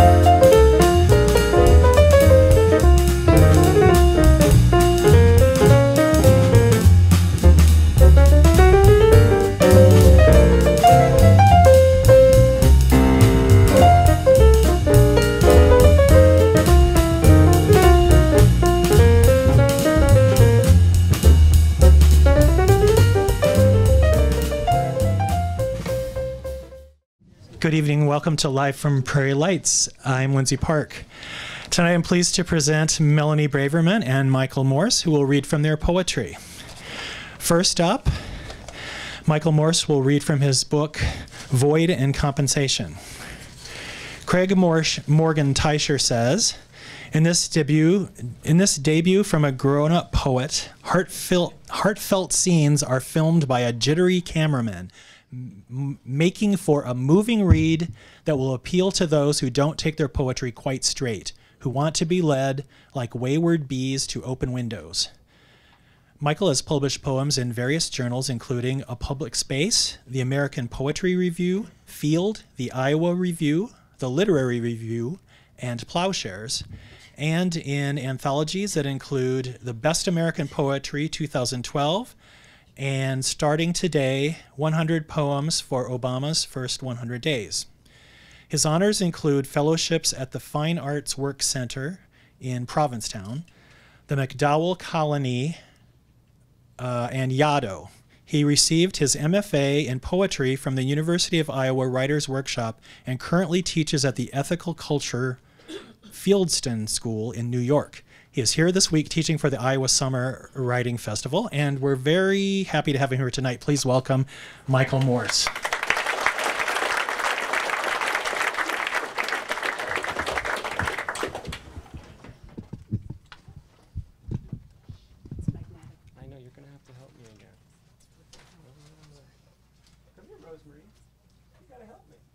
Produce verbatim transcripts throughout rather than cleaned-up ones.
Good evening. Welcome to Live from Prairie Lights. I'm Lindsay Park. Tonight I'm pleased to present Melanie Braverman and Michael Morse, who will read from their poetry. First up, Michael Morse will read from his book, Void and Compensation. Craig Morse, Morgan Teicher says, in this debut, in this debut from a grown-up poet, heartfelt, heartfelt scenes are filmed by a jittery cameraman, M making for a moving read that will appeal to those who don't take their poetry quite straight, who want to be led like wayward bees to open windows. Michael has published poems in various journals, including A Public Space, the American Poetry Review, Field, the Iowa Review, the Literary Review, and Plowshares, and in anthologies that include The Best American Poetry two thousand twelve, and starting today, one hundred Poems for Obama's First one hundred Days. His honors include fellowships at the Fine Arts Work Center in Provincetown, the MacDowell Colony, uh, and Yaddo. He received his M F A in poetry from the University of Iowa Writers Workshop and currently teaches at the Ethical Culture Fieldston School in New York. He is here this week teaching for the Iowa Summer Writing Festival, and we're very happy to have him here tonight. Please welcome Michael Morse. I know you're going to have to help me again. Come here, Rosemary. You got to help me.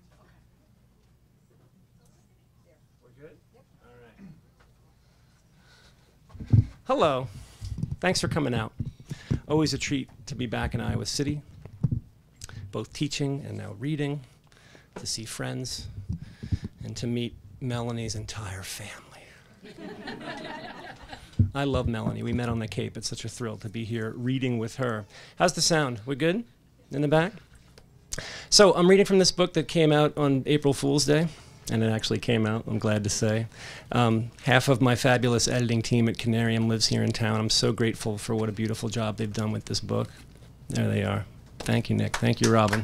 We're good? Yep. All right. Hello. Thanks for coming out. Always a treat to be back in Iowa City, both teaching and now reading, to see friends, and to meet Melanie's entire family. I love Melanie. We met on the Cape. It's such a thrill to be here reading with her. How's the sound? We good in the back? So I'm reading from this book that came out on April Fool's Day. And it actually came out, I'm glad to say. Um, half of my fabulous editing team at Canarium lives here in town. I'm so grateful for what a beautiful job they've done with this book. There they are. Thank you, Nick. Thank you, Robin.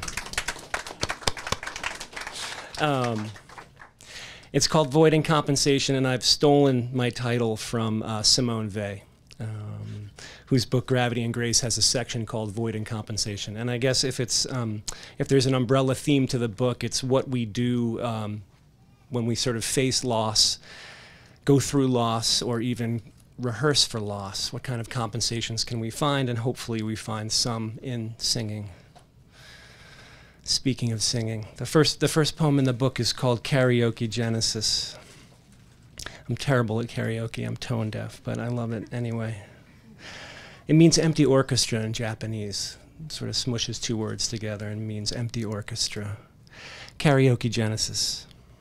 Um, it's called Void and Compensation, and I've stolen my title from uh, Simone Weil, um, whose book Gravity and Grace has a section called Void and Compensation. And I guess if, it's, um, if there's an umbrella theme to the book, it's what we do um, when we sort of face loss, go through loss, or even rehearse for loss. What kind of compensations can we find? And hopefully we find some in singing. Speaking of singing, the first, the first poem in the book is called Karaoke Genesis. I'm terrible at karaoke. I'm tone deaf, but I love it anyway. It means empty orchestra in Japanese. It sort of smushes two words together and means empty orchestra. Karaoke Genesis.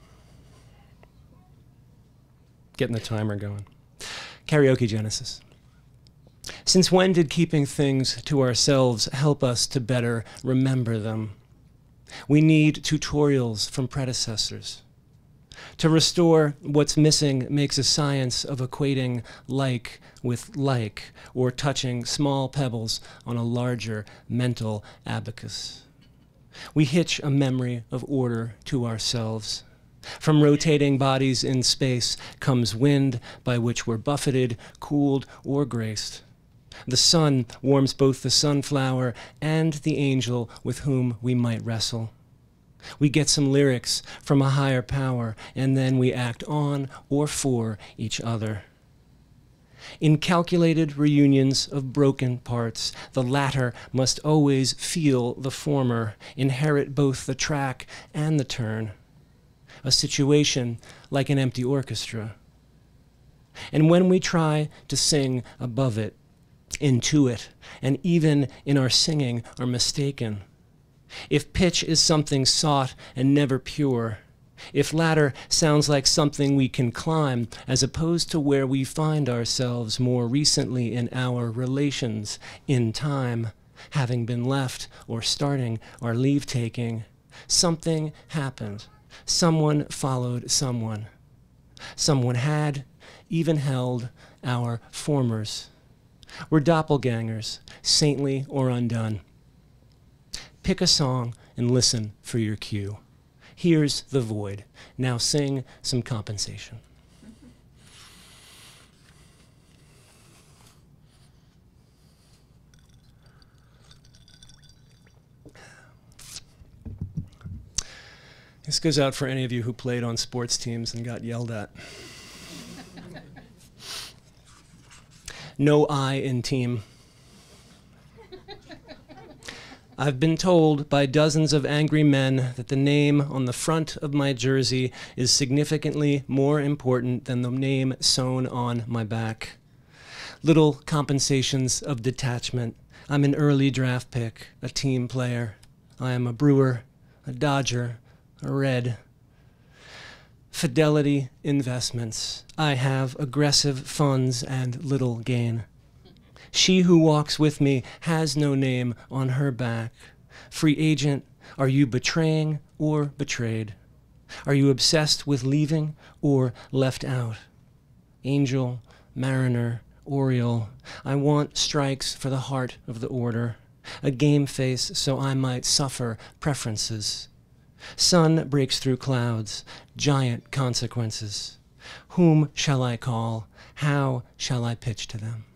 Getting the timer going. Karaoke Genesis. Since when did keeping things to ourselves help us to better remember them? We need tutorials from predecessors. To restore what's missing makes a science of equating like with like, or touching small pebbles on a larger mental abacus. We hitch a memory of order to ourselves. From rotating bodies in space comes wind by which we're buffeted, cooled, or graced. The sun warms both the sunflower and the angel with whom we might wrestle. We get some lyrics from a higher power, and then we act on or for each other. In calculated reunions of broken parts, the latter must always feel the former, inherit both the track and the turn. A situation like an empty orchestra. And when we try to sing above it, into it, and even in our singing are mistaken, if pitch is something sought and never pure, If ladder sounds like something we can climb, as opposed to where we find ourselves more recently in our relations, in time, having been left or starting our leave-taking, something happened. Someone followed someone. Someone had, even held, our formers. We're doppelgangers, saintly or undone. Pick a song and listen for your cue. Here's The Void. Now sing some compensation. This goes out for any of you who played on sports teams and got yelled at. No I in team. I've been told by dozens of angry men that the name on the front of my jersey is significantly more important than the name sewn on my back. Little compensations of detachment. I'm an early draft pick, a team player. I am a Brewer, a Dodger, a Red. Fidelity investments. I have aggressive funds and little gain. She who walks with me has no name on her back. Free agent, are you betraying or betrayed? Are you obsessed with leaving or left out? Angel, mariner, Oriole, I want strikes for the heart of the order. A game face so I might suffer preferences. Sun breaks through clouds, giant consequences. Whom shall I call? How shall I pitch to them?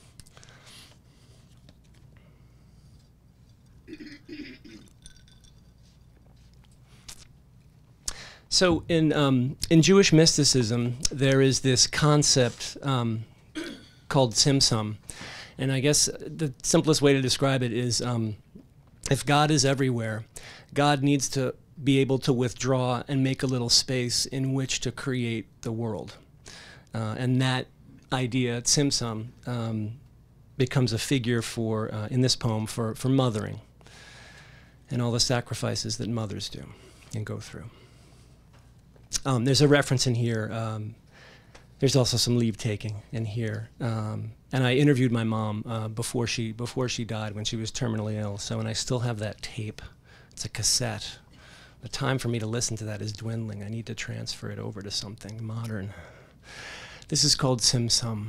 So in, um, in Jewish mysticism, there is this concept um, called tzimtzum. And I guess the simplest way to describe it is um, if God is everywhere, God needs to be able to withdraw and make a little space in which to create the world. Uh, and that idea, tzimtzum, um, becomes a figure for, uh, in this poem, for, for mothering and all the sacrifices that mothers do and go through. Um, there's a reference in here. Um, there's also some leave taking in here. Um, and I interviewed my mom uh, before she before she died when she was terminally ill. So, and I still have that tape. It's a cassette. The time for me to listen to that is dwindling. I need to transfer it over to something modern. This is called tzimtzum.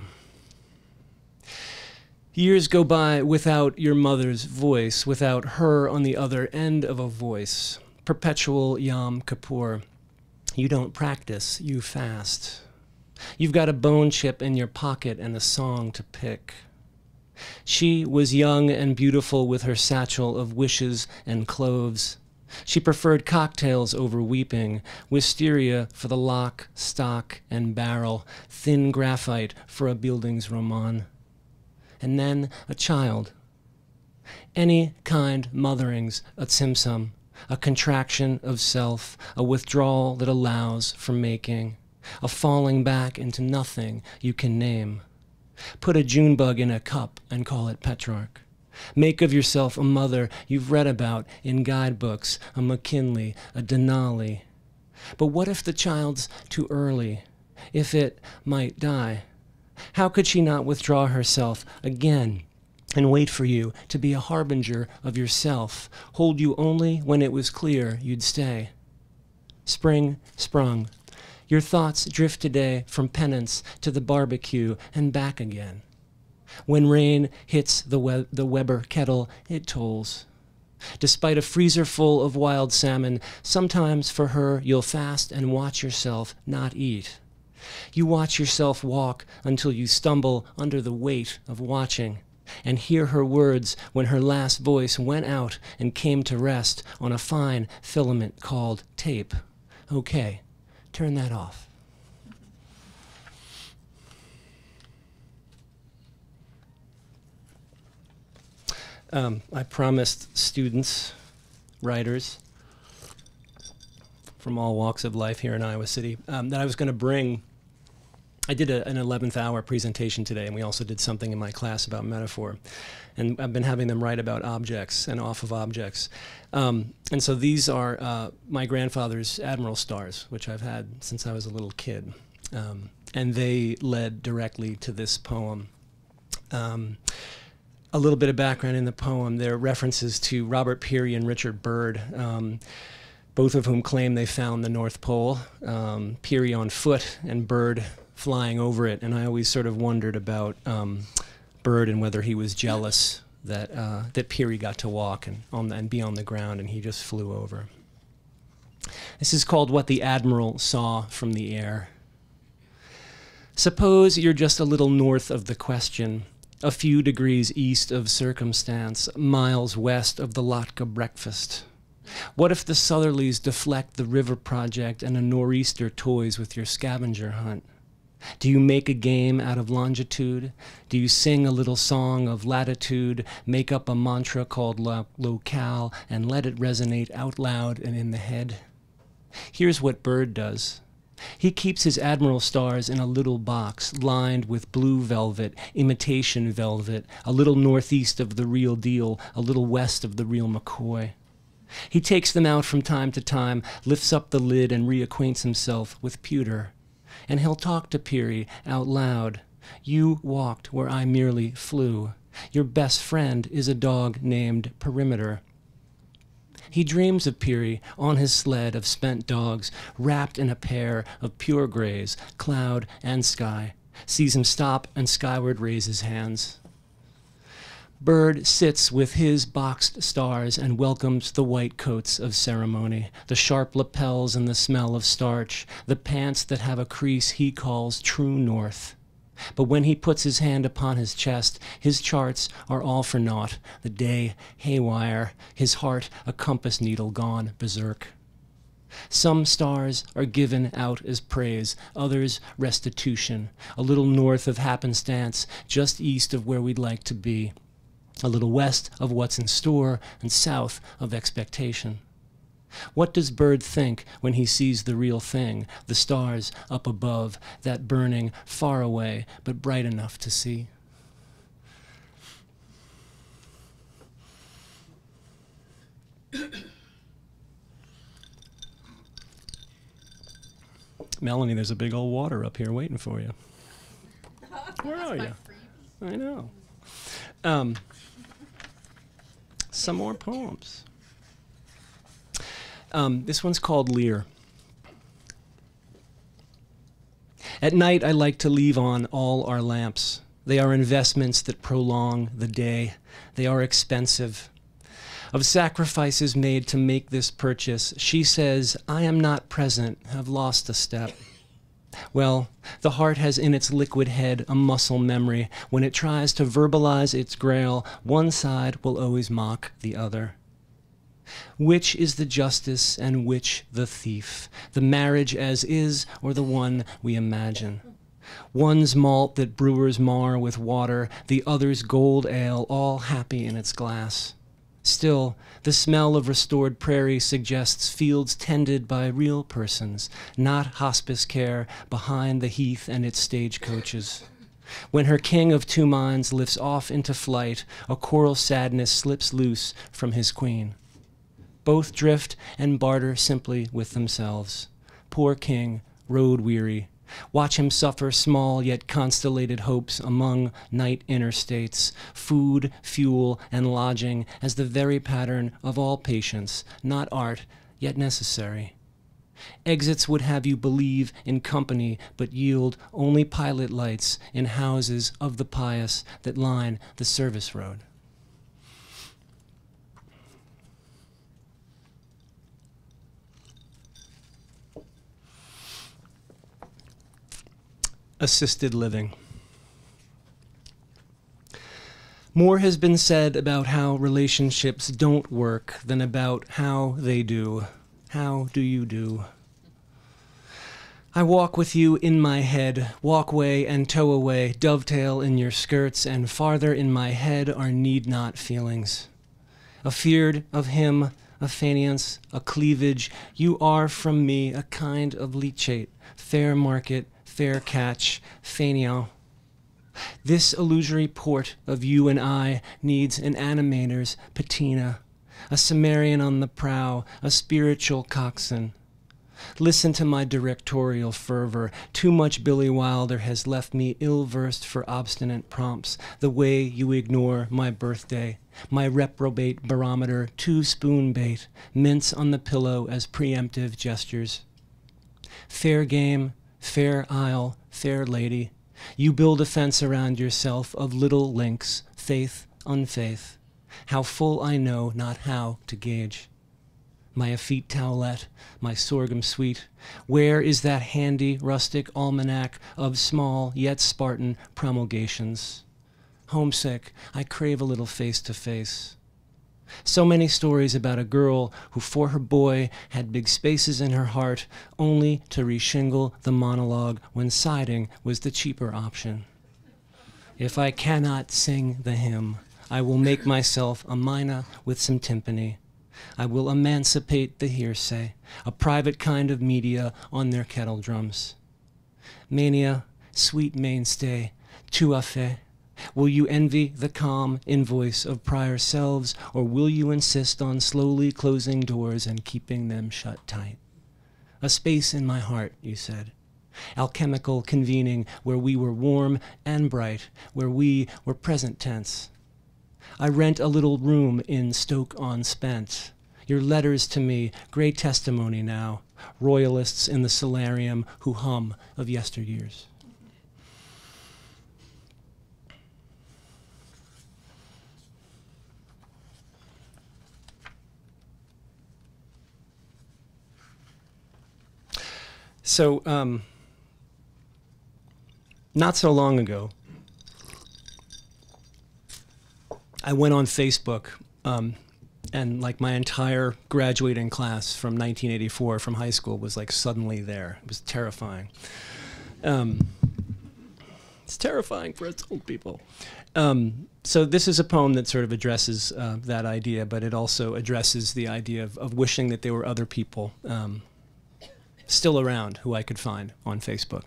Years go by without your mother's voice, without her on the other end of a voice. Perpetual Yom Kippur. You don't practice, you fast. You've got a bone chip in your pocket and a song to pick. She was young and beautiful with her satchel of wishes and cloves. She preferred cocktails over weeping, wisteria for the lock, stock, and barrel, thin graphite for a Bildungsroman. And then a child. Any kind motherings a tzimtzum. A contraction of self, a withdrawal that allows for making, a falling back into nothing you can name. Put a June bug in a cup and call it Petrarch. Make of yourself a mother you've read about in guidebooks, a McKinley, a Denali. But what if the child's too early? If it might die? How could she not withdraw herself again? And wait for you to be a harbinger of yourself, hold you only when it was clear you'd stay. Spring sprung. Your thoughts drift today from penance to the barbecue and back again. When rain hits the, we the Weber kettle, it tolls. Despite a freezer full of wild salmon, sometimes for her you'll fast and watch yourself not eat. You watch yourself walk until you stumble under the weight of watching. And hear her words when her last voice went out and came to rest on a fine filament called tape. Okay, turn that off. Um, I promised students, writers from all walks of life here in Iowa City, um, that I was going to bring I did a, an eleventh hour presentation today, and we also did something in my class about metaphor. And I've been having them write about objects and off of objects. Um, and so these are uh, my grandfather's Admiral stars, which I've had since I was a little kid. Um, and they led directly to this poem. Um, a little bit of background in the poem. There are references to Robert Peary and Richard Byrd, um, both of whom claim they found the North Pole, um, Peary on foot and Byrd flying over it. And I always sort of wondered about um, Byrd and whether he was jealous that, uh, that Peary got to walk and, on the, and be on the ground and he just flew over. This is called What the Admiral Saw from the Air. Suppose you're just a little north of the question, a few degrees east of circumstance, miles west of the Latka breakfast. What if the southerlies deflect the river project and a nor'easter toys with your scavenger hunt? Do you make a game out of longitude? Do you sing a little song of latitude, make up a mantra called lo locale, and let it resonate out loud and in the head? Here's what Byrd does. He keeps his Admiral stars in a little box lined with blue velvet, imitation velvet, a little northeast of the real deal, a little west of the real McCoy. He takes them out from time to time, lifts up the lid and reacquaints himself with pewter. And he'll talk to Peary out loud. You walked where I merely flew. Your best friend is a dog named Perimeter. He dreams of Peary on his sled of spent dogs, wrapped in a pair of pure grays, cloud and sky, sees him stop and skyward raise his hands. Byrd sits with his boxed stars and welcomes the white coats of ceremony, the sharp lapels and the smell of starch, the pants that have a crease he calls true north. But when he puts his hand upon his chest, his charts are all for naught, the day haywire, his heart a compass needle gone berserk. Some stars are given out as praise, others restitution, a little north of happenstance, just east of where we'd like to be, a little west of what's in store and south of expectation. What does Byrd think when he sees the real thing, the stars up above, that burning far away but bright enough to see? Melanie, there's a big old water up here waiting for you. Where are you? I know. Um, some more poems. Um, this one's called Lear. At night, I like to leave on all our lamps. They are investments that prolong the day. They are expensive. Of sacrifices made to make this purchase, she says, I am not present, have lost a step. Well, the heart has in its liquid head a muscle memory. When it tries to verbalize its grail, one side will always mock the other. Which is the justice and which the thief? The marriage as is or the one we imagine? One's malt that brewers mar with water, the other's gold ale, all happy in its glass. Still, the smell of restored prairie suggests fields tended by real persons, not hospice care behind the heath and its stagecoaches. When her king of two minds lifts off into flight, a choral sadness slips loose from his queen. Both drift and barter simply with themselves. Poor king, road-weary. Watch him suffer small yet constellated hopes among night interstates, food, fuel, and lodging as the very pattern of all patience, not art, yet necessary. Exits would have you believe in company, but yield only pilot lights in houses of the pious that line the service road. Assisted living. More has been said about how relationships don't work than about how they do. How do you do? I walk with you in my head, walkway and tow away, dovetail in your skirts, and farther in my head are need not feelings. Afeard of him, a faineance, a cleavage, you are from me a kind of leachate, fair market, fair catch, fainéant. This illusory port of you and I needs an animator's patina, a Cimmerian on the prow, a spiritual coxswain. Listen to my directorial fervor. Too much Billy Wilder has left me ill-versed for obstinate prompts, the way you ignore my birthday, my reprobate barometer, two spoon bait, mints on the pillow as preemptive gestures. Fair game, fair isle, fair lady, you build a fence around yourself of little links, faith, unfaith. How full I know, not how to gauge. My effete towelette, my sorghum sweet, where is that handy rustic almanac of small yet Spartan promulgations? Homesick, I crave a little face-to-face. So many stories about a girl who for her boy had big spaces in her heart only to reshingle the monologue when siding was the cheaper option. If I cannot sing the hymn, I will make myself a mina with some timpani. I will emancipate the hearsay, a private kind of media on their kettle drums. Mania, sweet mainstay, tout à fait. Will you envy the calm invoice of prior selves, or will you insist on slowly closing doors and keeping them shut tight? A space in my heart, you said. Alchemical convening where we were warm and bright, where we were present tense. I rent a little room in Stoke-on-Spent. Your letters to me, great testimony now, royalists in the solarium who hum of yesteryears. So, um, not so long ago, I went on Facebook, um, and like my entire graduating class from nineteen eighty-four from high school was like suddenly there. It was terrifying. Um, it's terrifying for its old people. Um, so this is a poem that sort of addresses uh, that idea, but it also addresses the idea of, of wishing that there were other people um, still around who I could find on Facebook.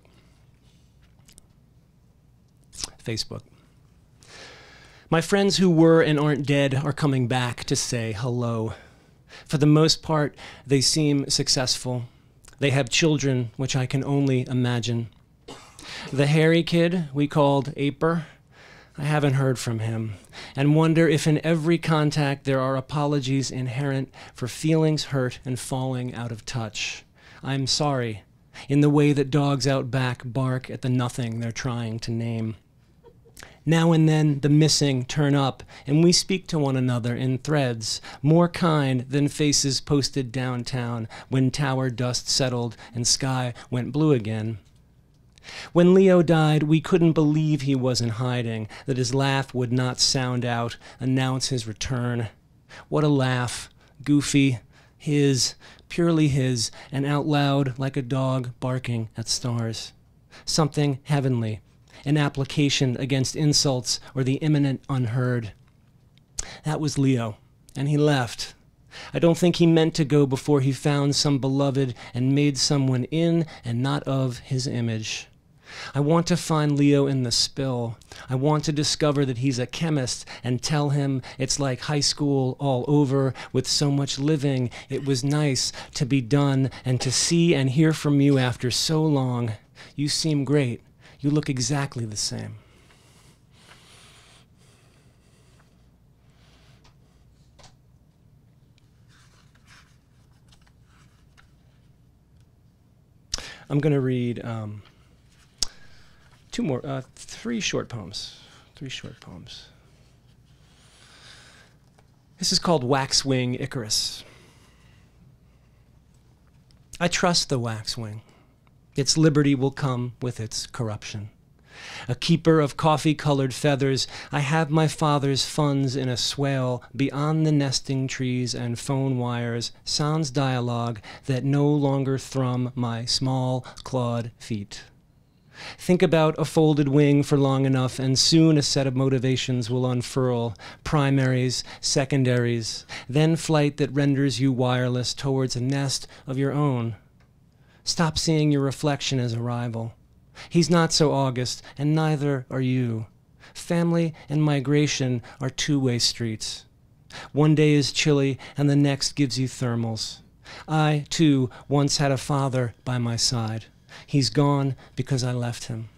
Facebook. My friends who were and aren't dead are coming back to say hello. For the most part, they seem successful. They have children, which I can only imagine. The hairy kid we called Aper, I haven't heard from him, and wonder if in every contact there are apologies inherent for feelings hurt and falling out of touch. I'm sorry, in the way that dogs out back bark at the nothing they're trying to name. Now and then the missing turn up, and we speak to one another in threads, more kind than faces posted downtown when tower dust settled and sky went blue again. When Leo died, we couldn't believe he wasn't hiding, that his laugh would not sound out, announce his return. What a laugh, goofy, his, purely his, and out loud like a dog barking at stars. Something heavenly. An application against insults or the imminent unheard. That was Leo, and he left. I don't think he meant to go before he found some beloved and made someone in and not of his image. I want to find Leo in the spill. I want to discover that he's a chemist and tell him it's like high school all over with so much living. It was nice to be done and to see and hear from you after so long. You seem great. You look exactly the same. I'm going to read um, two more, uh, three short poems. Three short poems. This is called Waxwing Icarus. I trust the waxwing. Its liberty will come with its corruption. A keeper of coffee-colored feathers, I have my father's funds in a swale beyond the nesting trees and phone wires, sans dialogue that no longer thrum my small clawed feet. Think about a folded wing for long enough, and soon a set of motivations will unfurl, primaries, secondaries, then flight that renders you wireless towards a nest of your own. Stop seeing your reflection as a rival. He's not so august, and neither are you. Family and migration are two-way streets. One day is chilly, and the next gives you thermals. I, too, once had a father by my side. He's gone because I left him.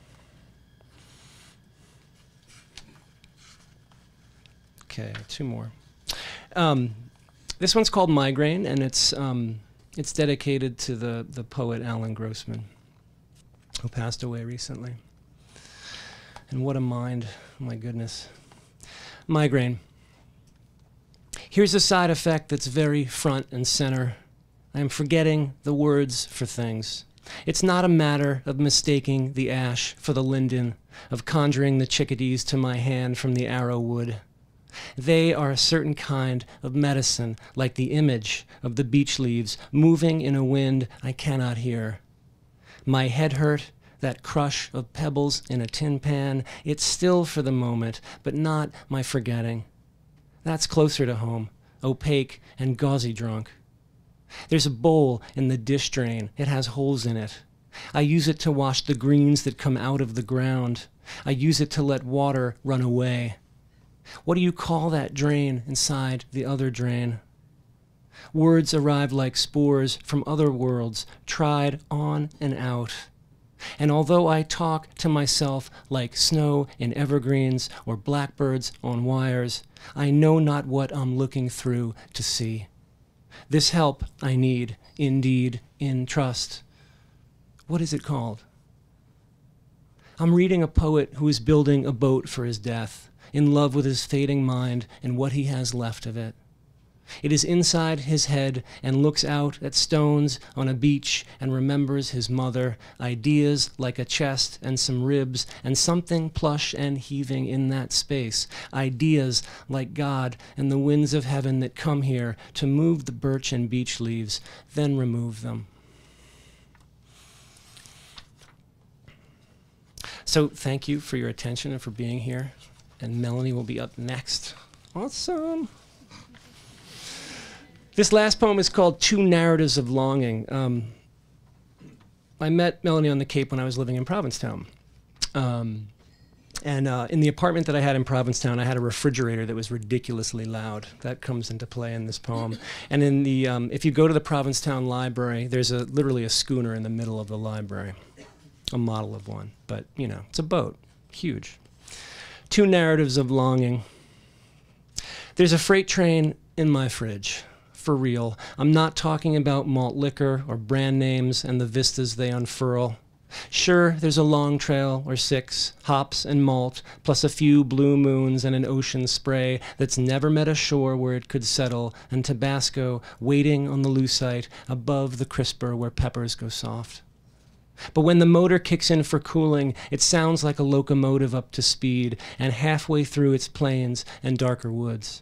Okay, two more. Um, this one's called Migraine, and it's um, it's dedicated to the, the poet Alan Grossman, who passed away recently. And what a mind, oh my goodness. Migraine. Here's a side effect that's very front and center. I am forgetting the words for things. It's not a matter of mistaking the ash for the linden, of conjuring the chickadees to my hand from the arrow wood. They are a certain kind of medicine, like the image of the beech leaves moving in a wind I cannot hear. My head hurt, that crush of pebbles in a tin pan, it's still for the moment, but not my forgetting. That's closer to home, opaque and gauzy drunk. There's a bowl in the dish drain. It has holes in it. I use it to wash the greens that come out of the ground. I use it to let water run away. What do you call that drain inside the other drain? Words arrive like spores from other worlds, tried on and out. And although I talk to myself like snow in evergreens or blackbirds on wires, I know not what I'm looking through to see. This help I need, indeed, in trust. What is it called? I'm reading a poet who is building a boat for his death, in love with his fading mind and what he has left of it. It is inside his head and looks out at stones on a beach and remembers his mother, ideas like a chest and some ribs and something plush and heaving in that space, ideas like God and the winds of heaven that come here to move the birch and beech leaves, then remove them. So thank you for your attention and for being here. And Melanie will be up next. Awesome. This last poem is called Two Narratives of Longing. Um, I met Melanie on the Cape when I was living in Provincetown. Um, and uh, in the apartment that I had in Provincetown, I had a refrigerator that was ridiculously loud. That comes into play in this poem. And in the, um, if you go to the Provincetown Library, there's a, literally a schooner in the middle of the library, a model of one. But, you know, it's a boat, huge. Two Narratives of Longing. There's a freight train in my fridge, for real. I'm not talking about malt liquor or brand names and the vistas they unfurl. Sure, there's a long trail or six, hops and malt, plus a few blue moons and an ocean spray that's never met a shore where it could settle, and Tabasco waiting on the lucite above the crisper where peppers go soft. But when the motor kicks in for cooling, it sounds like a locomotive up to speed and halfway through its plains and darker woods.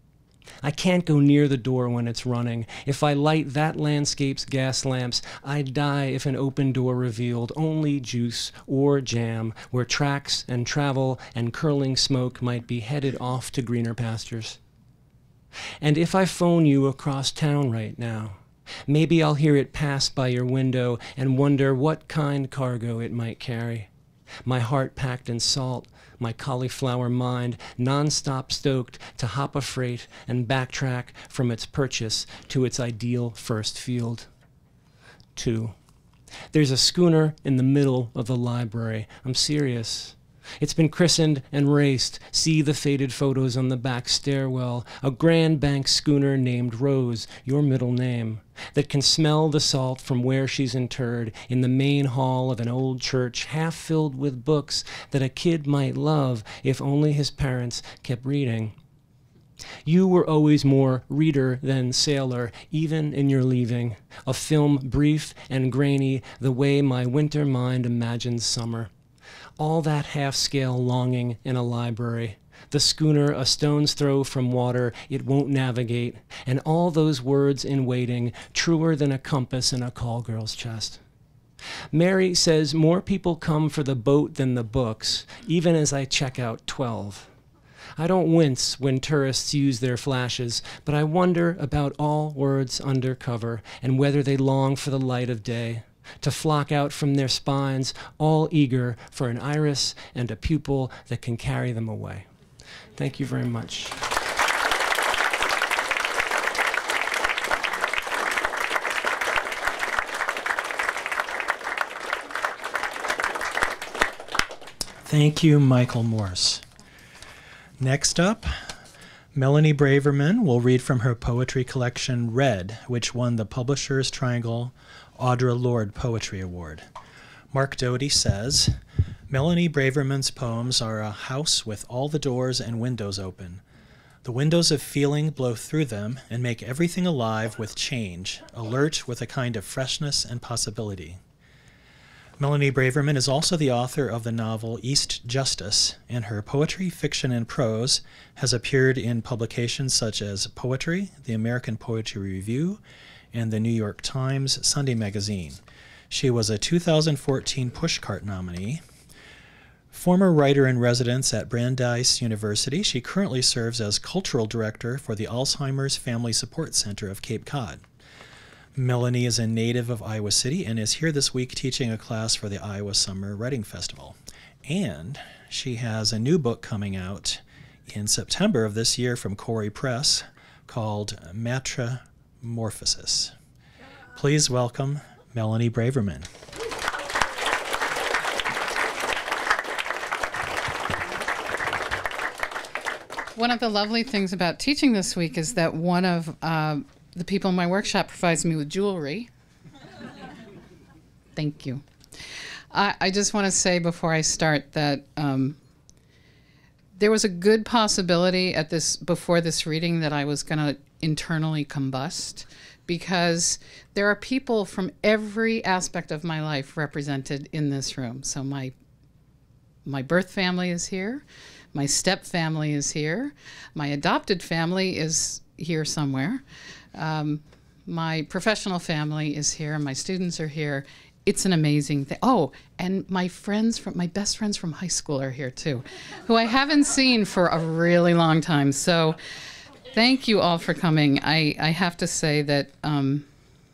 I can't go near the door when it's running. If I light that landscape's gas lamps, I'd die if an open door revealed only juice or jam, where tracks and travel and curling smoke might be headed off to greener pastures. And if I phone you across town right now, maybe I'll hear it pass by your window and wonder what kind cargo it might carry. My heart packed in salt, my cauliflower mind non-stop stoked to hop a freight and backtrack from its purchase to its ideal first field. Two. There's a schooner in the middle of the library. I'm serious. It's been christened and raced. See the faded photos on the back stairwell. A Grand Bank schooner named Rose, your middle name, that can smell the salt from where she's interred in the main hall of an old church half filled with books that a kid might love if only his parents kept reading. You were always more reader than sailor, even in your leaving, a film brief and grainy the way my winter mind imagines summer. All that half-scale longing in a library, the schooner a stone's throw from water it won't navigate, and all those words in waiting, truer than a compass in a call girl's chest. Mary says more people come for the boat than the books, even as I check out twelve. I don't wince when tourists use their flashes, but I wonder about all words under cover and whether they long for the light of day. to flock out from their spines, all eager for an iris and a pupil that can carry them away. Thank you very much. Thank you, Michael Morse. Next up, Melanie Braverman will read from her poetry collection, Red, which won the Publishers Triangle Audre Lorde Poetry Award. Mark Doty says, Melanie Braverman's poems are a house with all the doors and windows open. The windows of feeling blow through them and make everything alive with change, alert with a kind of freshness and possibility. Melanie Braverman is also the author of the novel East Justice, and her poetry, fiction, and prose has appeared in publications such as Poetry, the American Poetry Review, and the New York Times Sunday Magazine. She was a two thousand fourteen Pushcart nominee. Former writer-in-residence at Brandeis University, she currently serves as cultural director for the Alzheimer's Family Support Center of Cape Cod. Melanie is a native of Iowa City and is here this week teaching a class for the Iowa Summer Writing Festival. And she has a new book coming out in September of this year from Prairie Press called Metamorphosis. Please welcome Melanie Braverman. One of the lovely things about teaching this week is that one of uh, the people in my workshop provides me with jewelry. Thank you. I, I just want to say before I start that um, there was a good possibility at this before this reading that I was going to internally combust, because there are people from every aspect of my life represented in this room. So my my birth family is here, my step family is here, my adopted family is here somewhere. Um, my professional family is here. My students are here. It's an amazing thing. Oh, and my friends from my best friends from high school are here too, who I haven't seen for a really long time. So thank you all for coming. I, I have to say that um,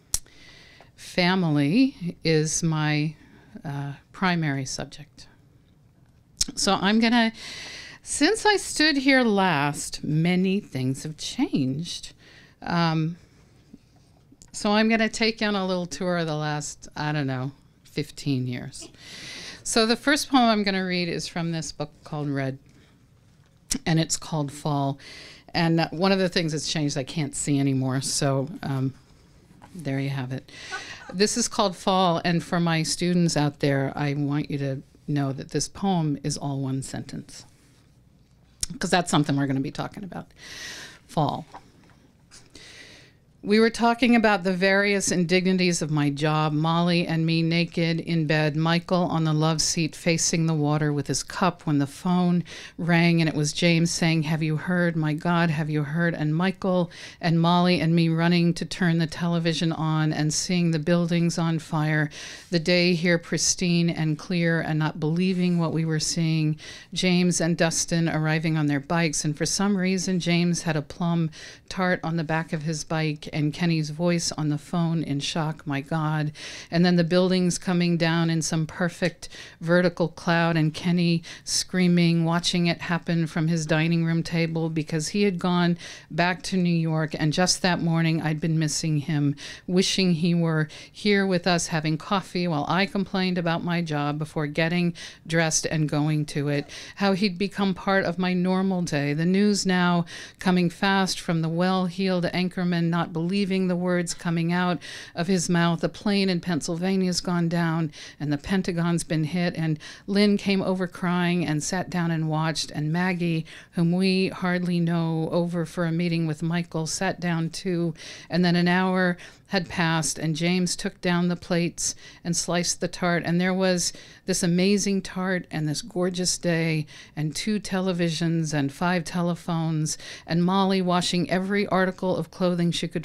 family is my uh, primary subject. So I'm gonna, since I stood here last, many things have changed. Um, so I'm going to take you on a little tour of the last, I don't know, fifteen years. So the first poem I'm going to read is from this book called Red, and it's called Fall. And uh, one of the things that's changed, I can't see anymore, so um, there you have it. This is called Fall, and for my students out there, I want you to know that this poem is all one sentence, because that's something we're going to be talking about. Fall. We were talking about the various indignities of my job, Molly and me naked in bed, Michael on the love seat facing the water with his cup, when the phone rang and it was James saying, "Have you heard? My God, have you heard?" And Michael and Molly and me running to turn the television on and seeing the buildings on fire, the day here pristine and clear, and not believing what we were seeing. James and Dustin arriving on their bikes, and for some reason James had a plum tart on the back of his bike, and Kenny's voice on the phone in shock, "My God." And then the buildings coming down in some perfect vertical cloud, and Kenny screaming, watching it happen from his dining room table, because he had gone back to New York, and just that morning I'd been missing him, wishing he were here with us having coffee while I complained about my job before getting dressed and going to it. How he'd become part of my normal day. The news now coming fast from the well-heeled anchorman, not believing the words coming out of his mouth. A plane in Pennsylvania's gone down, and the Pentagon's been hit, and Lynn came over crying and sat down and watched, and Maggie, whom we hardly know, over for a meeting with Michael, sat down too, and then an hour had passed, and James took down the plates and sliced the tart, and there was this amazing tart and this gorgeous day and two televisions and five telephones, and Molly washing every article of clothing she could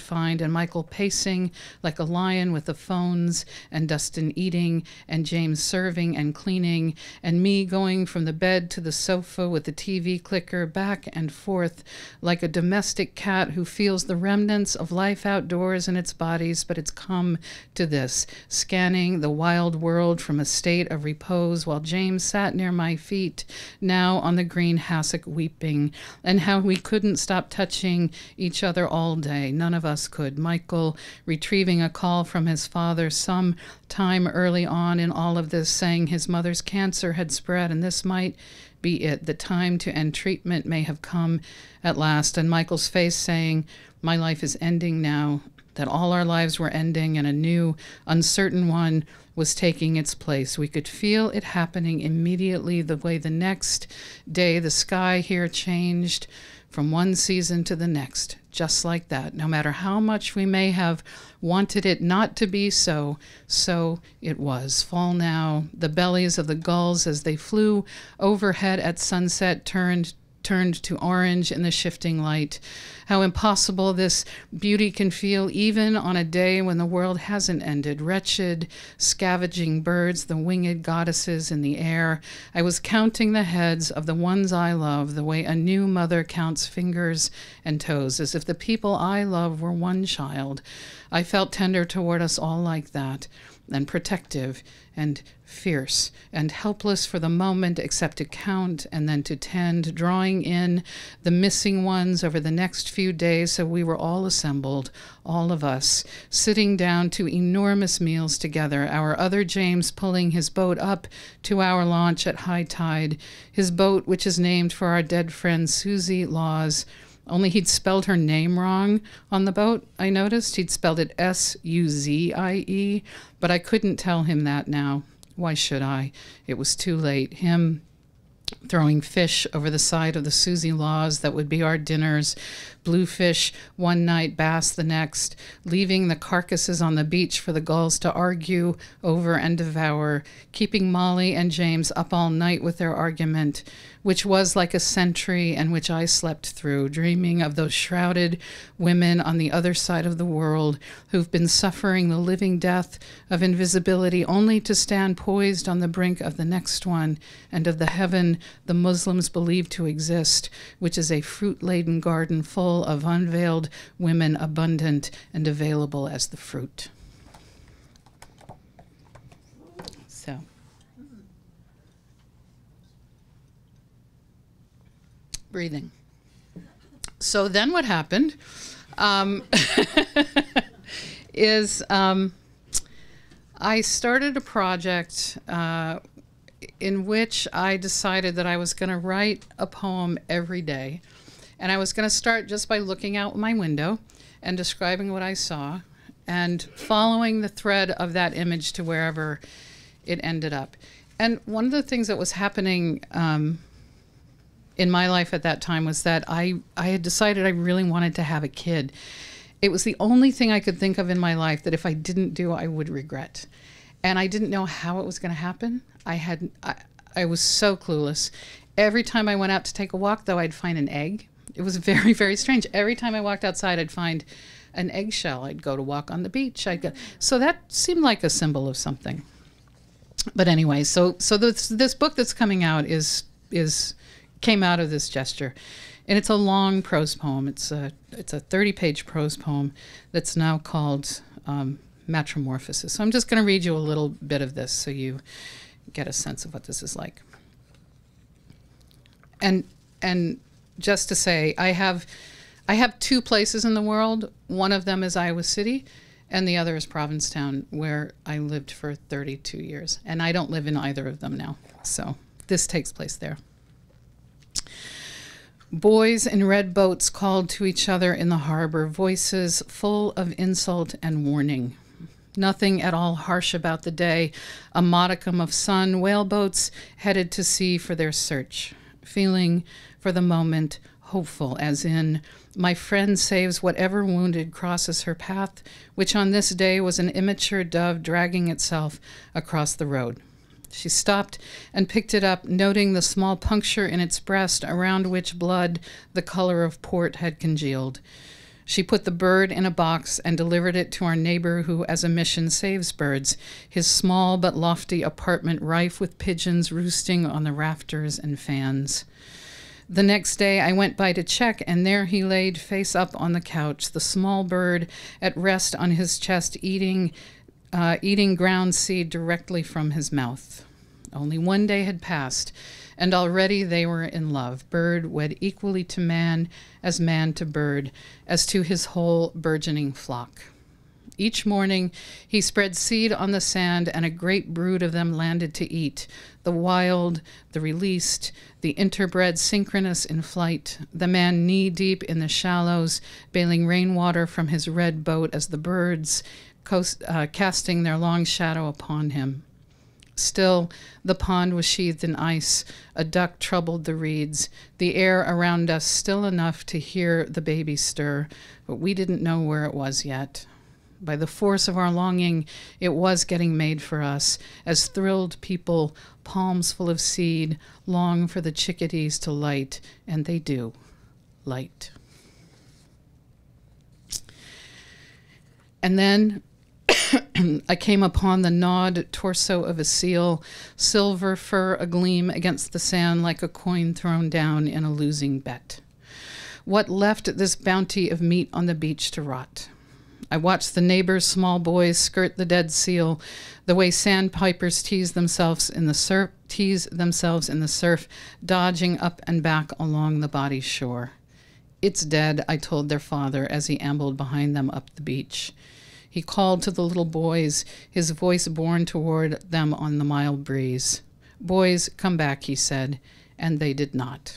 find, and Michael pacing like a lion with the phones, and Dustin eating, and James serving and cleaning, and me going from the bed to the sofa with the T V clicker back and forth like a domestic cat who feels the remnants of life outdoors in its bodies, but it's come to this, scanning the wild world from a state of repose while James sat near my feet, now on the green hassock weeping, and how we couldn't stop touching each other all day. None of us could. Michael retrieving a call from his father some time early on in all of this, saying his mother's cancer had spread and this might be it. The time to end treatment may have come at last. And Michael's face saying, my life is ending now, that all our lives were ending and a new, uncertain one was taking its place. We could feel it happening immediately, the way the next day the sky here changed from one season to the next, just like that. No matter how much we may have wanted it not to be so, so it was. Fall now, the bellies of the gulls as they flew overhead at sunset turned turned to orange in the shifting light. How impossible this beauty can feel even on a day when the world hasn't ended. Wretched, scavenging birds, the winged goddesses in the air. I was counting the heads of the ones I love, the way a new mother counts fingers and toes, as if the people I love were one child. I felt tender toward us all like that, and protective, and fierce, and helpless for the moment except to count and then to tend, drawing in the missing ones over the next few days, so we were all assembled, all of us, sitting down to enormous meals together, our other James pulling his boat up to our launch at high tide, his boat which is named for our dead friend Susie Laws. Only he'd spelled her name wrong on the boat, I noticed. He'd spelled it S U Z I E, but I couldn't tell him that now. Why should I? It was too late. Him throwing fish over the side of the Susie Laws that would be our dinners, bluefish one night, bass the next, leaving the carcasses on the beach for the gulls to argue over and devour, keeping Molly and James up all night with their argument, which was like a century and which I slept through, dreaming of those shrouded women on the other side of the world who've been suffering the living death of invisibility only to stand poised on the brink of the next one and of the heaven the Muslims believe to exist, which is a fruit-laden garden full of unveiled women, abundant and available as the fruit. So. Breathing. So then what happened um, is um, I started a project uh, in which I decided that I was going to write a poem every day. And I was going to start just by looking out my window and describing what I saw and following the thread of that image to wherever it ended up. And one of the things that was happening um, in my life at that time was that I, I had decided I really wanted to have a kid. It was the only thing I could think of in my life that if I didn't do, I would regret. And I didn't know how it was going to happen. I had, I, I was so clueless. Every time I went out to take a walk, though, I'd find an egg. It was very, very strange. Every time I walked outside, I'd find an eggshell. I'd go to walk on the beach. I'd go. So that seemed like a symbol of something. But anyway, so so this this book that's coming out is is came out of this gesture, and it's a long prose poem. It's a it's a thirty-page prose poem that's now called um, Metamorphosis. So I'm just going to read you a little bit of this so you get a sense of what this is like. And and. Just to say, I have, I have two places in the world. One of them is Iowa City, and the other is Provincetown, where I lived for thirty-two years. And I don't live in either of them now. So this takes place there. Boys in red boats called to each other in the harbor, voices full of insult and warning. Nothing at all harsh about the day, a modicum of sun, whaleboats headed to sea for their search. Feeling, for the moment, hopeful, as in, my friend saves whatever wounded crosses her path, which on this day was an immature dove dragging itself across the road. She stopped and picked it up, noting the small puncture in its breast around which blood, the color of port, had congealed. She put the bird in a box and delivered it to our neighbor who, as a mission, saves birds, his small but lofty apartment rife with pigeons roosting on the rafters and fans. The next day I went by to check, and there he laid face up on the couch, the small bird at rest on his chest, eating, uh, eating ground seed directly from his mouth. Only one day had passed, and already they were in love, bird wed equally to man as man to bird, as to his whole burgeoning flock. Each morning he spread seed on the sand, and a great brood of them landed to eat, the wild, the released, the interbred synchronous in flight, the man knee-deep in the shallows, bailing rainwater from his red boat as the birds, coast, uh, casting their long shadow upon him. Still, the pond was sheathed in ice. A duck troubled the reeds. The air around us still enough to hear the baby stir, but we didn't know where it was yet. By the force of our longing, it was getting made for us, as thrilled people, palms full of seed, long for the chickadees to light, and they do, light. And then I came upon the gnawed torso of a seal, silver fur agleam against the sand like a coin thrown down in a losing bet. What left this bounty of meat on the beach to rot? I watched the neighbors' small boys skirt the dead seal, the way sandpipers tease themselves in the surf, tease themselves in the surf, dodging up and back along the body's shore. It's dead, I told their father as he ambled behind them up the beach. He called to the little boys, his voice borne toward them on the mild breeze. Boys, come back, he said, and they did not.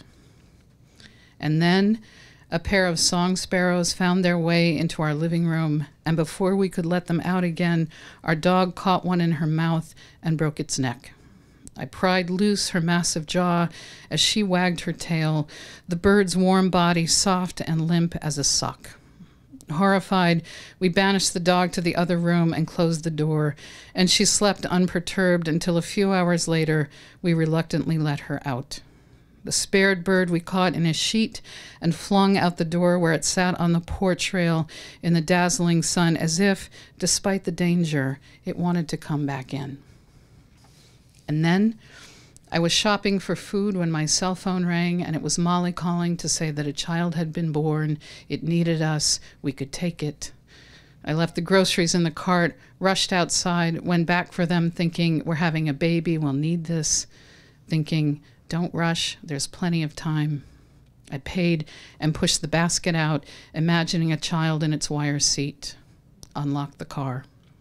And then a pair of song sparrows found their way into our living room, and before we could let them out again, our dog caught one in her mouth and broke its neck. I pried loose her massive jaw as she wagged her tail, the bird's warm body soft and limp as a sock. Horrified, we banished the dog to the other room and closed the door, and she slept unperturbed until a few hours later we reluctantly let her out. The spared bird we caught in a sheet and flung out the door where it sat on the porch rail in the dazzling sun as if, despite the danger, it wanted to come back in. And then I was shopping for food when my cell phone rang, and it was Molly calling to say that a child had been born. It needed us. We could take it. I left the groceries in the cart, rushed outside, went back for them thinking, we're having a baby, we'll need this. Thinking, don't rush, there's plenty of time. I paid and pushed the basket out, imagining a child in its wire seat. Unlocked the car.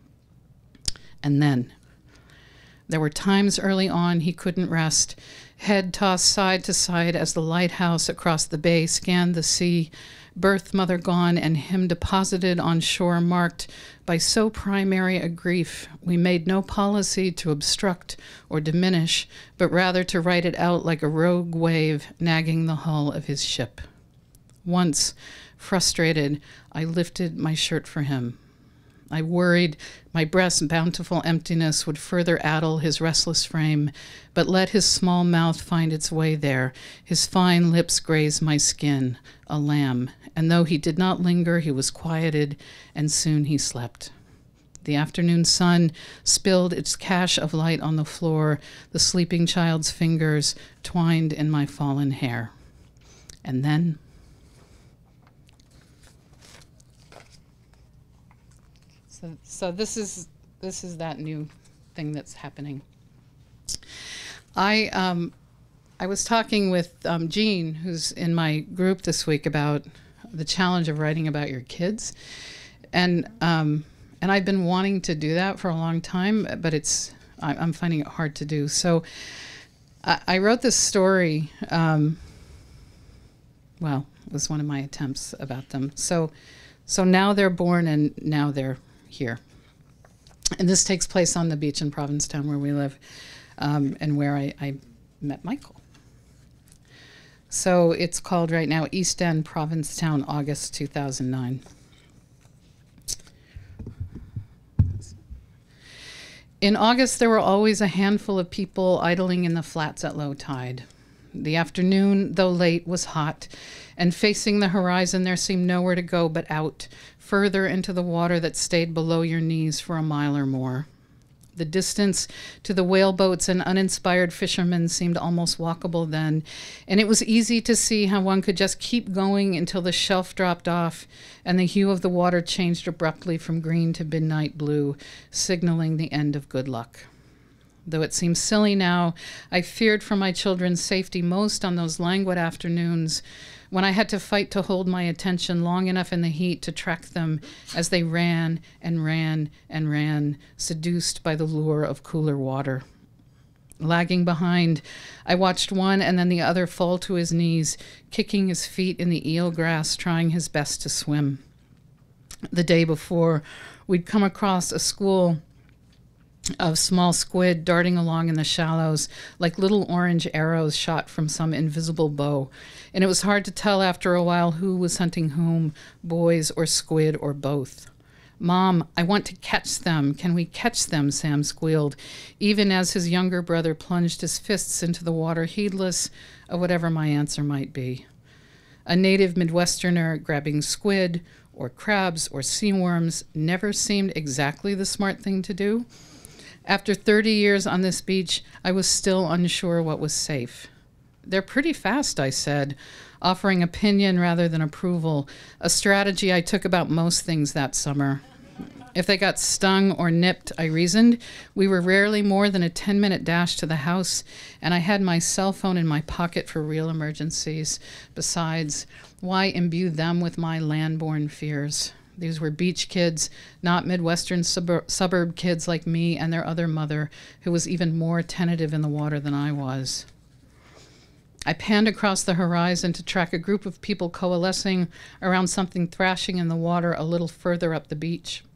And then there were times early on he couldn't rest, head tossed side to side as the lighthouse across the bay scanned the sea, birth mother gone and him deposited on shore marked by so primary a grief we made no policy to obstruct or diminish, but rather to ride it out like a rogue wave nagging the hull of his ship. Once, frustrated, I lifted my shirt for him. I worried my breast's bountiful emptiness would further addle his restless frame, but let his small mouth find its way there, his fine lips graze my skin, a lamb, and though he did not linger, he was quieted, and soon he slept. The afternoon sun spilled its cache of light on the floor, the sleeping child's fingers twined in my fallen hair. And then So, so this is this is that new thing that's happening. I um, I was talking with um, Jean, who's in my group this week, about the challenge of writing about your kids, and um, and I've been wanting to do that for a long time, but it's I, I'm finding it hard to do. So I, I wrote this story. Um, well, it was one of my attempts about them. So so now they're born, and now they're here. And this takes place on the beach in Provincetown where we live, um, and where I, I met Michael. So it's called right now East End, Provincetown, August two thousand nine. In August, there were always a handful of people idling in the flats at low tide. The afternoon, though late, was hot, and facing the horizon there seemed nowhere to go but out, further into the water that stayed below your knees for a mile or more. The distance to the whaleboats and uninspired fishermen seemed almost walkable then, and it was easy to see how one could just keep going until the shelf dropped off and the hue of the water changed abruptly from green to midnight blue, signaling the end of good luck. Though it seems silly now, I feared for my children's safety most on those languid afternoons when I had to fight to hold my attention long enough in the heat to track them as they ran and ran and ran, seduced by the lure of cooler water. Lagging behind, I watched one and then the other fall to his knees, kicking his feet in the eel grass, trying his best to swim. The day before, we'd come across a school of small squid darting along in the shallows like little orange arrows shot from some invisible bow, and it was hard to tell after a while who was hunting whom, boys or squid or both. "Mom, I want to catch them. Can we catch them?" Sam squealed, even as his younger brother plunged his fists into the water, heedless of whatever my answer might be. A native Midwesterner grabbing squid or crabs or seaworms never seemed exactly the smart thing to do. After thirty years on this beach, I was still unsure what was safe. "They're pretty fast," I said, offering opinion rather than approval, a strategy I took about most things that summer. If they got stung or nipped, I reasoned, we were rarely more than a ten-minute dash to the house, and I had my cell phone in my pocket for real emergencies. Besides, why imbue them with my land-born fears? These were beach kids, not Midwestern subur- suburb kids like me and their other mother, who was even more tentative in the water than I was. I panned across the horizon to track a group of people coalescing around something thrashing in the water a little further up the beach.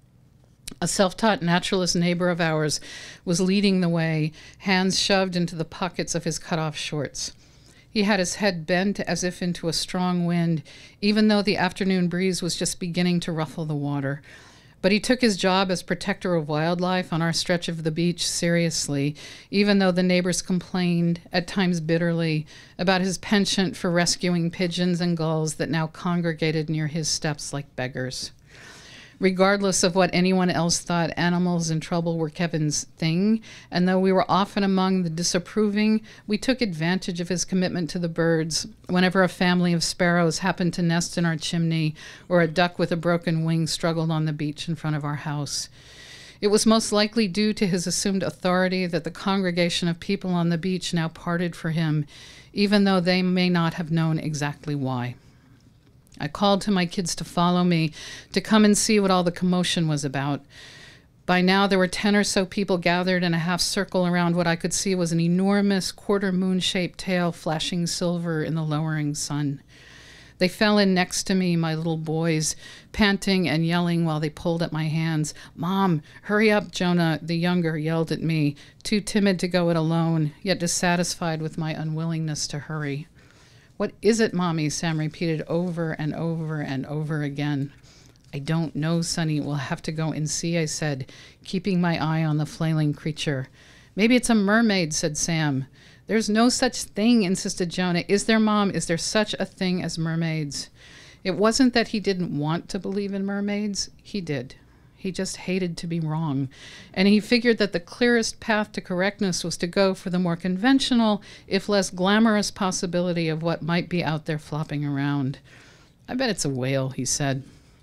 A self-taught naturalist neighbor of ours was leading the way, hands shoved into the pockets of his cut-off shorts. He had his head bent as if into a strong wind, even though the afternoon breeze was just beginning to ruffle the water. But he took his job as protector of wildlife on our stretch of the beach seriously, even though the neighbors complained, at times bitterly, about his penchant for rescuing pigeons and gulls that now congregated near his steps like beggars. Regardless of what anyone else thought, animals in trouble were Kevin's thing, and though we were often among the disapproving, we took advantage of his commitment to the birds whenever a family of sparrows happened to nest in our chimney or a duck with a broken wing struggled on the beach in front of our house. It was most likely due to his assumed authority that the congregation of people on the beach now parted for him, even though they may not have known exactly why. I called to my kids to follow me, to come and see what all the commotion was about. By now, there were ten or so people gathered in a half circle around what I could see was an enormous quarter-moon-shaped tail flashing silver in the lowering sun. They fell in next to me, my little boys, panting and yelling while they pulled at my hands. "Mom, hurry up," Jonah, the younger, yelled at me, too timid to go it alone, yet dissatisfied with my unwillingness to hurry. "What is it, Mommy?" Sam repeated over and over and over again. "I don't know, Sonny. We'll have to go and see," I said, keeping my eye on the flailing creature. "Maybe it's a mermaid," said Sam. "There's no such thing," insisted Jonah. "Is there, Mom? Is there such a thing as mermaids?" It wasn't that he didn't want to believe in mermaids. He did. He just hated to be wrong. And he figured that the clearest path to correctness was to go for the more conventional, if less glamorous possibility of what might be out there flopping around. "I bet it's a whale," he said.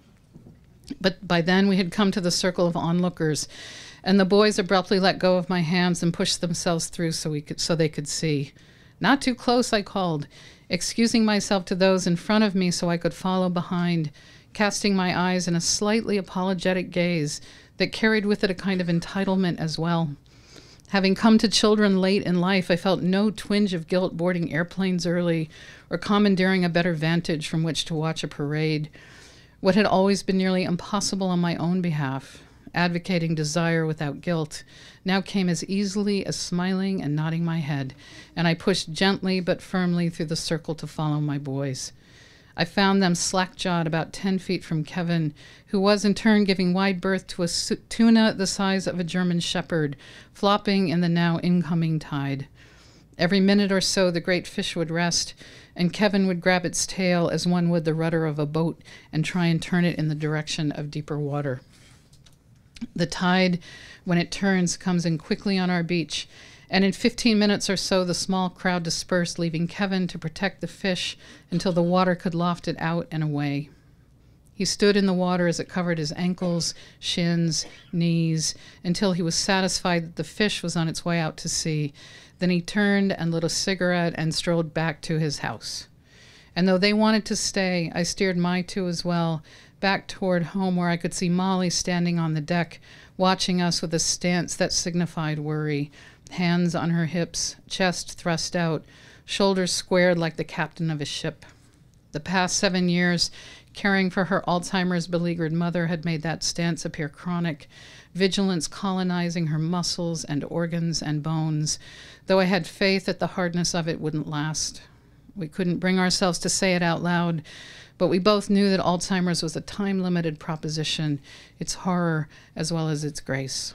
But by then we had come to the circle of onlookers, and the boys abruptly let go of my hands and pushed themselves through so we could, so they could see. "Not too close," I called, excusing myself to those in front of me so I could follow behind, casting my eyes in a slightly apologetic gaze that carried with it a kind of entitlement as well. Having come to children late in life, I felt no twinge of guilt boarding airplanes early or commandeering a better vantage from which to watch a parade. What had always been nearly impossible on my own behalf, advocating desire without guilt, now came as easily as smiling and nodding my head, and I pushed gently but firmly through the circle to follow my boys. I found them slack-jawed about ten feet from Kevin, who was in turn giving wide berth to a su- tuna the size of a German shepherd, flopping in the now incoming tide. Every minute or so, the great fish would rest, and Kevin would grab its tail as one would the rudder of a boat and try and turn it in the direction of deeper water. The tide, when it turns, comes in quickly on our beach, and in fifteen minutes or so, the small crowd dispersed, leaving Kevin to protect the fish until the water could loft it out and away. He stood in the water as it covered his ankles, shins, knees, until he was satisfied that the fish was on its way out to sea. Then he turned and lit a cigarette and strolled back to his house. And though they wanted to stay, I steered my two as well, back toward home where I could see Molly standing on the deck, watching us with a stance that signified worry, hands on her hips, chest thrust out, shoulders squared like the captain of a ship. The past seven years, caring for her Alzheimer's beleaguered mother had made that stance appear chronic, vigilance colonizing her muscles and organs and bones, though I had faith that the hardness of it wouldn't last. We couldn't bring ourselves to say it out loud, but we both knew that Alzheimer's was a time-limited proposition, its horror as well as its grace.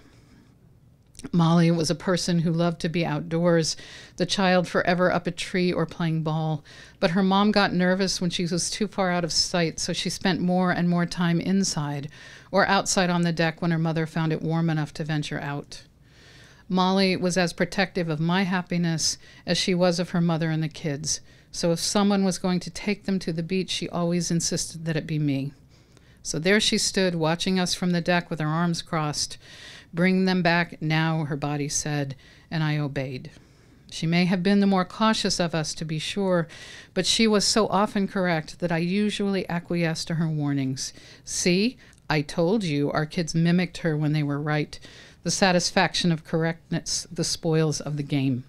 Molly was a person who loved to be outdoors, the child forever up a tree or playing ball. But her mom got nervous when she was too far out of sight, so she spent more and more time inside or outside on the deck when her mother found it warm enough to venture out. Molly was as protective of my happiness as she was of her mother and the kids. So if someone was going to take them to the beach, she always insisted that it be me. So there she stood, watching us from the deck with her arms crossed. Bring them back now, her body said, and I obeyed. She may have been the more cautious of us, to be sure, but she was so often correct that I usually acquiesced to her warnings. See, I told you our kids mimicked her when they were right. The satisfaction of correctness, the spoils of the game.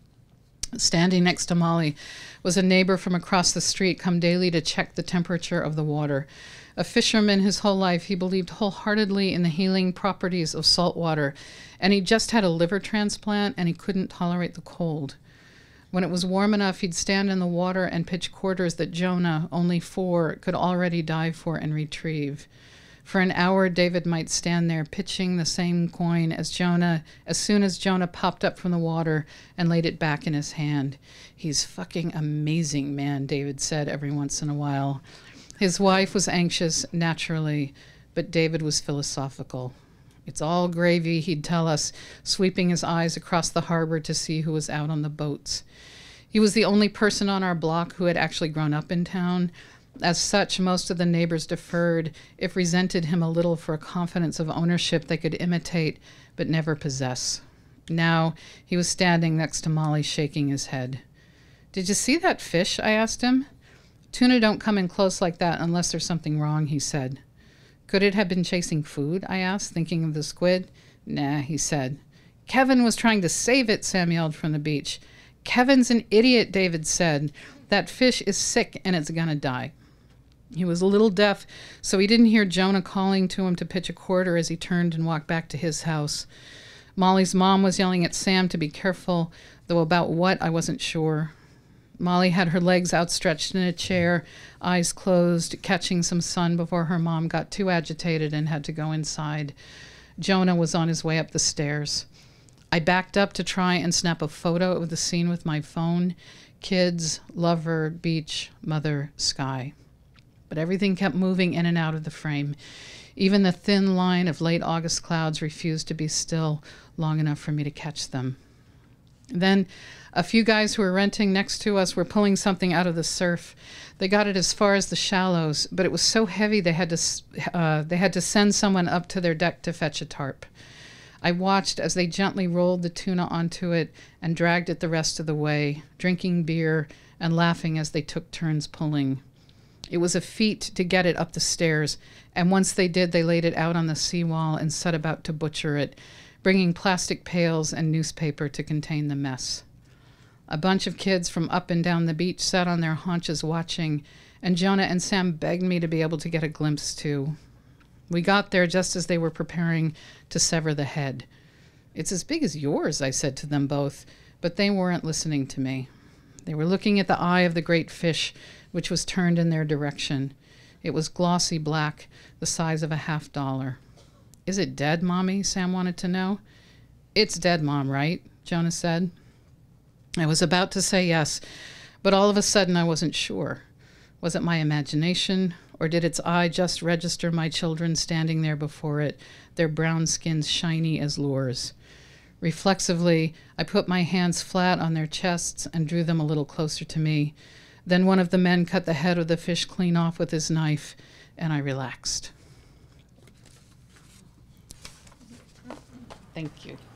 Standing next to Molly was a neighbor from across the street, come daily to check the temperature of the water. A fisherman his whole life, he believed wholeheartedly in the healing properties of salt water, and he just had a liver transplant and he couldn't tolerate the cold. When it was warm enough, he'd stand in the water and pitch quarters that Jonah, only four, could already dive for and retrieve. For an hour, David might stand there pitching the same coin as Jonah as soon as Jonah popped up from the water and laid it back in his hand. He's fucking amazing, man, David said every once in a while. His wife was anxious, naturally, but David was philosophical. It's all gravy, he'd tell us, sweeping his eyes across the harbor to see who was out on the boats. He was the only person on our block who had actually grown up in town. As such, most of the neighbors deferred, if resented him a little for a confidence of ownership they could imitate but never possess. Now he was standing next to Molly, shaking his head. Did you see that fish? I asked him. Tuna don't come in close like that unless there's something wrong, he said. Could it have been chasing food? I asked, thinking of the squid. Nah, he said. Kevin was trying to save it, Sam yelled from the beach. Kevin's an idiot, David said. That fish is sick and it's gonna die. He was a little deaf, so he didn't hear Jonah calling to him to pitch a quarter as he turned and walked back to his house. Molly's mom was yelling at Sam to be careful, though about what, I wasn't sure. Molly had her legs outstretched in a chair, eyes closed, catching some sun before her mom got too agitated and had to go inside. Jonah was on his way up the stairs. I backed up to try and snap a photo of the scene with my phone. Kids, lover, beach, mother, sky. But everything kept moving in and out of the frame. Even the thin line of late August clouds refused to be still long enough for me to catch them. Then a few guys who were renting next to us were pulling something out of the surf. They got it as far as the shallows, but it was so heavy they had to uh, they had to send someone up to their deck to fetch a tarp. I watched as they gently rolled the tuna onto it and dragged it the rest of the way, drinking beer and laughing as they took turns pulling. It was a feat to get it up the stairs, and once they did, they laid it out on the seawall and set about to butcher it, bringing plastic pails and newspaper to contain the mess. A bunch of kids from up and down the beach sat on their haunches watching, and Jonah and Sam begged me to be able to get a glimpse too. We got there just as they were preparing to sever the head. It's as big as yours, I said to them both, but they weren't listening to me. They were looking at the eye of the great fish, which was turned in their direction. It was glossy black, the size of a half dollar. Is it dead, Mommy? Sam wanted to know. It's dead, Mom, right? Jonah said. I was about to say yes, but all of a sudden I wasn't sure. Was it my imagination, or did its eye just register my children standing there before it, their brown skins shiny as lures? Reflexively, I put my hands flat on their chests and drew them a little closer to me. Then one of the men cut the head of the fish clean off with his knife, and I relaxed. Thank you.